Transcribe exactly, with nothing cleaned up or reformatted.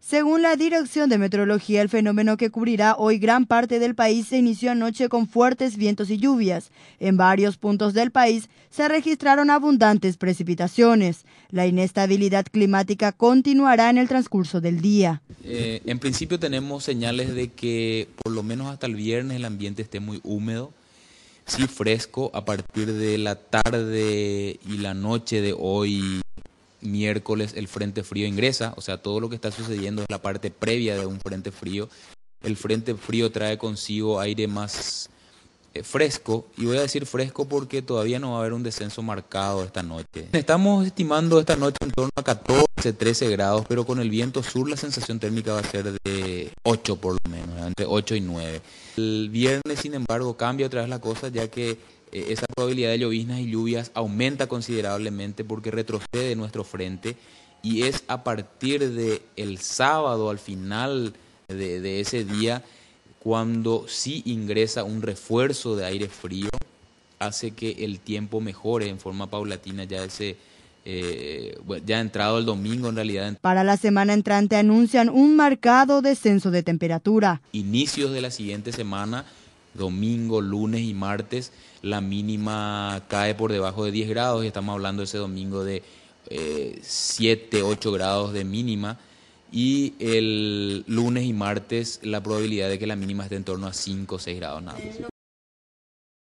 Según la Dirección de Meteorología, el fenómeno que cubrirá hoy gran parte del país se inició anoche con fuertes vientos y lluvias. En varios puntos del país se registraron abundantes precipitaciones. La inestabilidad climática continuará en el transcurso del día. Eh, en principio tenemos señales de que por lo menos hasta el viernes el ambiente esté muy húmedo, sí fresco. A partir de la tarde y la noche de hoy, miércoles, el frente frío ingresa, o sea, todo lo que está sucediendo es la parte previa de un frente frío. El frente frío trae consigo aire más eh, fresco, y voy a decir fresco porque todavía no va a haber un descenso marcado esta noche. Estamos estimando esta noche en torno a catorce, trece grados, pero con el viento sur la sensación térmica va a ser de ocho por lo menos, entre ocho y nueve. El viernes, sin embargo, cambia otra vez la cosa, ya que eh, esa probabilidad de lloviznas y lluvias aumenta considerablemente porque retrocede nuestro frente, y es a partir del sábado, al final de, de ese día, cuando sí ingresa un refuerzo de aire frío, hace que el tiempo mejore en forma paulatina ya ese eh, ya entrado el domingo en realidad. Para la semana entrante anuncian un marcado descenso de temperatura. Inicios de la siguiente semana, domingo, lunes y martes, la mínima cae por debajo de diez grados y estamos hablando ese domingo de eh, siete, ocho grados de mínima. Y el lunes y martes la probabilidad de que la mínima esté en torno a cinco o seis grados nada más.